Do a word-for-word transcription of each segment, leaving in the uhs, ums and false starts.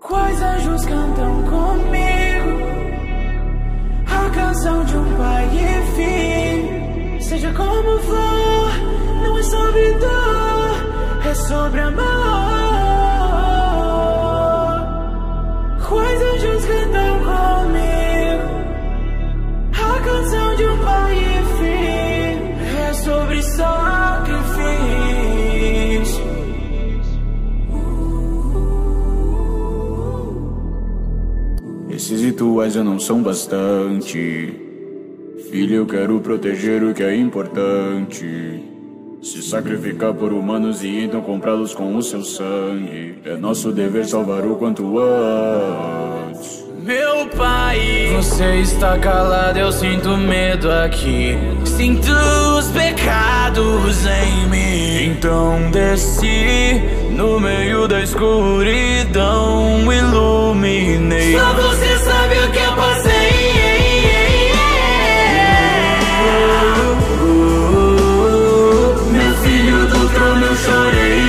Quais anjos cantam comigo a canção de um pai e filho? Seja como for, não é sobre dor, é sobre amor. Quais anjos cantam comigo a canção de um pai e filho? É sobre sacrifício. Esses rituais já não são bastante. Filho, eu quero proteger o que é importante. Se sacrificar por humanos e então comprá-los com o seu sangue. É nosso dever salvar o quanto antes. Meu pai, você está calado, eu sinto medo aqui. Sinto os pecados em mim. Então desci no meio da escuridão, iluminei. Só você sabe o que eu passei. Meu filho do trono, eu chorei.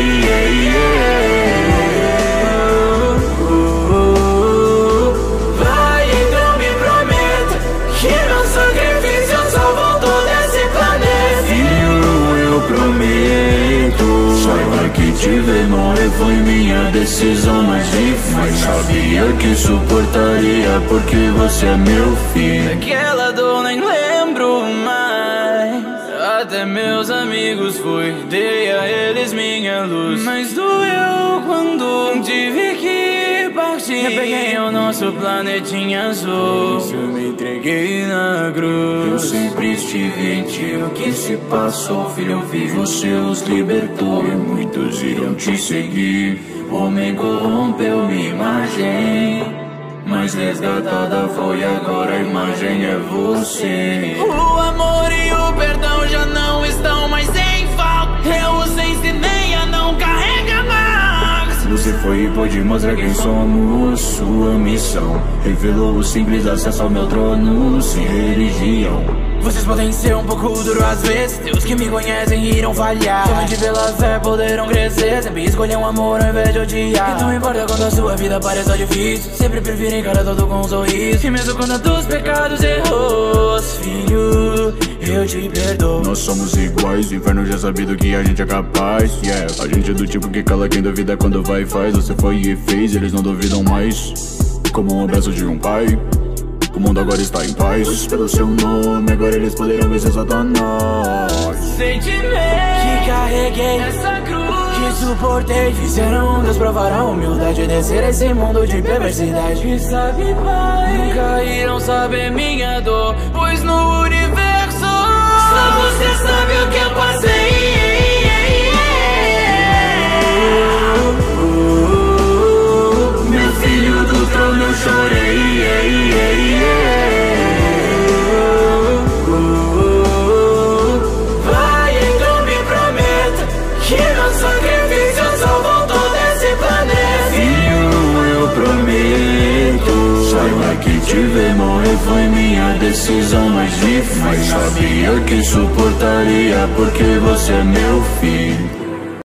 Vai, então me prometa que meu sacrifício salvou todo esse planeta. Filho, eu prometo. Saiba que te ver morrer foi minha decisão mais difícil. Mas sabia que suportaria porque você é meu filho. Aquela dor nem lembro mais. Até meus amigos fui, dei a eles minha luz. Mas doeu quando tive que partir. Eu peguei o nosso planetinha azul, eu me entreguei na cruz. Eu sempre estive em ti, o que se passou, filho, eu vi, você os libertou. E muitos irão te seguir. O homem corrompeu minha imagem, mas resgatada foi agora, a imagem é você. O amor e o perdão já não estão mais em falta. Eu os ensinei a não carregar mais. Você foi e pôde mostrar quem somos. Sua missão revelou o simples acesso ao meu trono, sem religião. Vocês podem ser um pouco duro às vezes, Deus que me conhecem irão falhar. Somente pela fé poderão crescer, sempre escolher um amor ao invés de odiar. E não importa quando a sua vida pareça difícil, sempre prefiro encarar tudo com um sorriso. E mesmo quando dos pecados erros, filho, eu te perdoo. Nós somos iguais, o inferno já sabe do que a gente é capaz, yeah. A gente é do tipo que cala quem duvida quando vai e faz. Você foi e fez, eles não duvidam mais. Como um abraço de um pai, o mundo agora está em paz. Pelo seu nome, agora eles poderão vencer Satanás. Sentimento que carreguei essa cruz, que suportei, fizeram Deus provar a humildade, descer esse mundo de perversidade. E sabe, pai, nunca irão saber minha dor, pois no universo só você sabe o que eu passei. Meu filho do trono, eu chorei. Vai, então me prometa que meu sacrifício salvou todo esse planeta. Filho, eu prometo. Saiba que te ver morrer foi minha decisão mais difícil. Mas sabia que suportaria porque você é meu filho.